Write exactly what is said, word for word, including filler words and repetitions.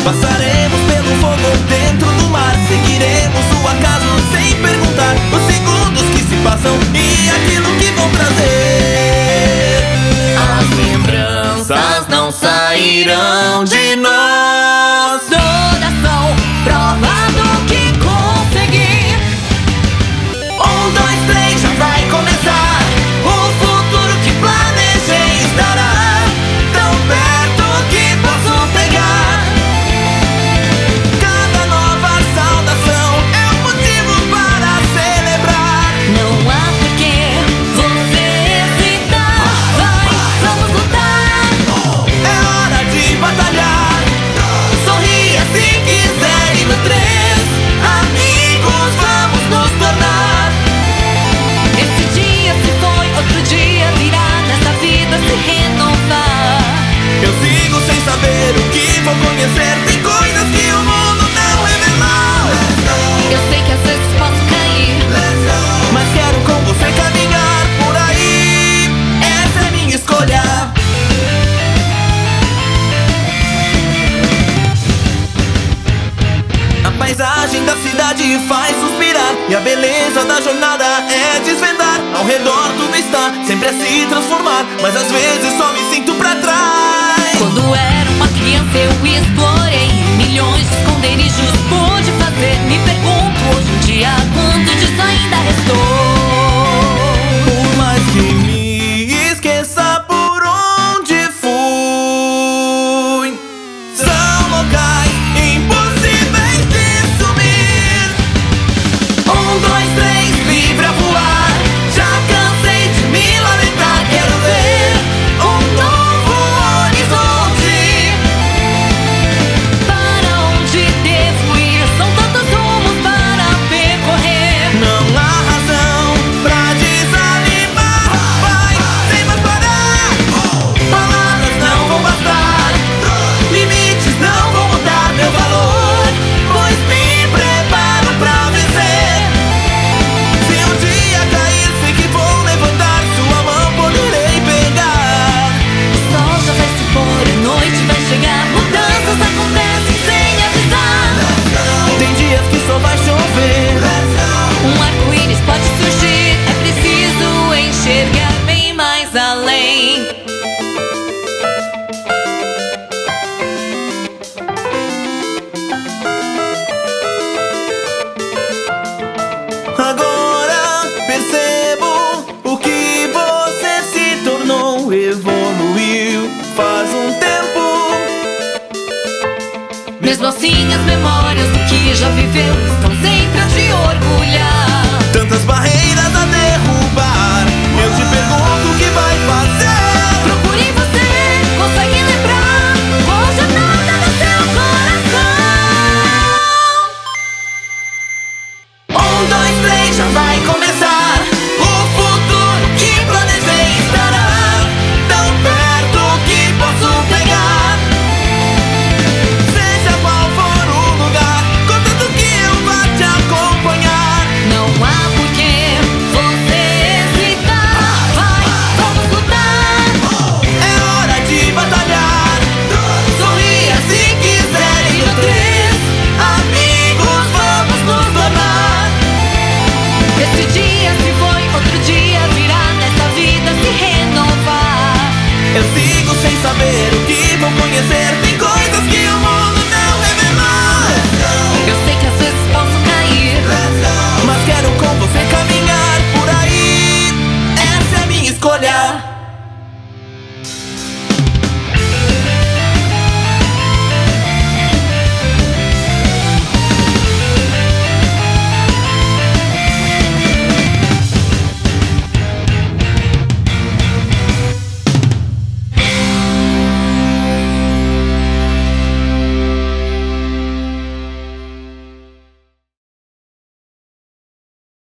Passaremos pelo fogo dentro do mar. Seguiremos o acaso sem perguntar os segundos que se passam e aquilo que vão trazer. As lembranças não sairão de nós. Todas são prova do que consegui. Um, dois, três, já vai começar. O futuro que planejei estará tão perto que posso pegar. Cada nova saudação é um motivo para celebrar. Não há por que você hesitar. Vai, vamos lutar. É hora de batalhar. Sorria se quiser e no três amigos vamos nos tornar. Esse dia se foi, outro dia virá. Nessa vida se renovar. Eu sigo sem saber o que vou conhecer. Tem coisas que o mundo não revelou. Eu sei que às vezes posso cair, Mas quero com você caminhar por aí. Essa é minha escolha. A paisagem da cidade faz suspirar e a beleza da jornada é desvendar. Ao redor tudo está sempre a se transformar, mas às vezes só me sinto pra trás. Quando era uma criança eu explorei milhões de esconderijos pude fazer. Me pergunto hoje em dia quanto disso ainda restou. Por mais que me esqueça por onde fui, são locais impossíveis de sumir. Um, dois, três, livre a voar. Já cansei de me lamentar. Quero ver um novo horizonte. Para onde devo ir? São tantos rumos para percorrer. Não há razão pra desanimar. Vai, sem mais parar. Palavras não vão bastar. Limites não vão mudar meu valor, pois me preparo pra vencer. Se um dia cair, sei que vou levantar. Sua mão poderei pegar. O sol já vai se pôr, a noite vai chegar. Mudanças acontecem sem avisar. Tem dias que só vai chover. Um arco-íris pode surgir. É preciso enxergar bem mais além. Agora percebo o que você se tornou. Evoluiu faz um tempo. Mesmo assim as memórias do que já viveu estão sempre a te orgulhar.